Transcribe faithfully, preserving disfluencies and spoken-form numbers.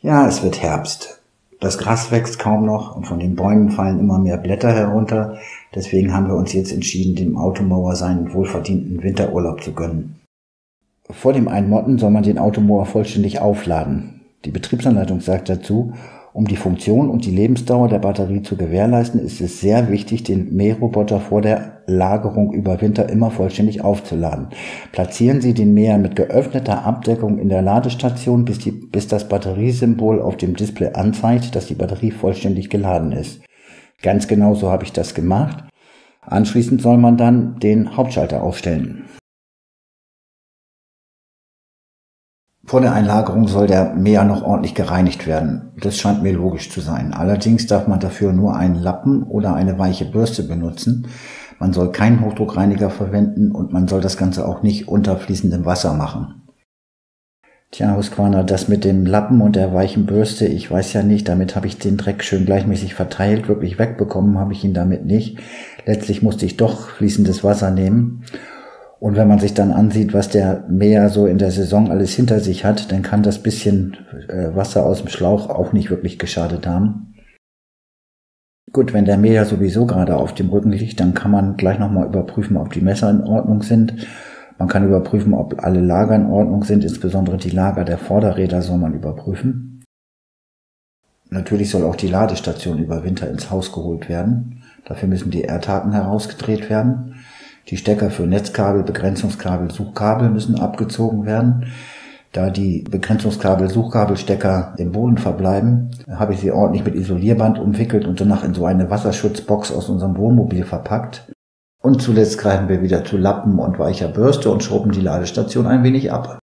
Ja, es wird Herbst. Das Gras wächst kaum noch und von den Bäumen fallen immer mehr Blätter herunter. Deswegen haben wir uns jetzt entschieden, dem Automower seinen wohlverdienten Winterurlaub zu gönnen. Vor dem Einmotten soll man den Automower vollständig aufladen. Die Betriebsanleitung sagt dazu, um die Funktion und die Lebensdauer der Batterie zu gewährleisten, ist es sehr wichtig, den Mähroboter vor der Lagerung über Winter immer vollständig aufzuladen. Platzieren Sie den Mäher mit geöffneter Abdeckung in der Ladestation, bis, die, bis das Batteriesymbol auf dem Display anzeigt, dass die Batterie vollständig geladen ist. Ganz genau so habe ich das gemacht. Anschließend soll man dann den Hauptschalter aufstellen. Vor der Einlagerung soll der Mäher noch ordentlich gereinigt werden. Das scheint mir logisch zu sein. Allerdings darf man dafür nur einen Lappen oder eine weiche Bürste benutzen. Man soll keinen Hochdruckreiniger verwenden und man soll das Ganze auch nicht unter fließendem Wasser machen. Tja, Husqvarna, das mit dem Lappen und der weichen Bürste, ich weiß ja nicht, damit habe ich den Dreck schön gleichmäßig verteilt, wirklich wegbekommen habe ich ihn damit nicht. Letztlich musste ich doch fließendes Wasser nehmen. Und wenn man sich dann ansieht, was der Mäher so in der Saison alles hinter sich hat, dann kann das bisschen Wasser aus dem Schlauch auch nicht wirklich geschadet haben. Gut, wenn der Mäher sowieso gerade auf dem Rücken liegt, dann kann man gleich nochmal überprüfen, ob die Messer in Ordnung sind. Man kann überprüfen, ob alle Lager in Ordnung sind, insbesondere die Lager der Vorderräder soll man überprüfen. Natürlich soll auch die Ladestation über Winter ins Haus geholt werden. Dafür müssen die Erdhaken herausgedreht werden. Die Stecker für Netzkabel, Begrenzungskabel, Suchkabel müssen abgezogen werden. Da die Begrenzungskabel, Suchkabelstecker im Boden verbleiben, habe ich sie ordentlich mit Isolierband umwickelt und danach in so eine Wasserschutzbox aus unserem Wohnmobil verpackt. Und zuletzt greifen wir wieder zu Lappen und weicher Bürste und schrubben die Ladestation ein wenig ab.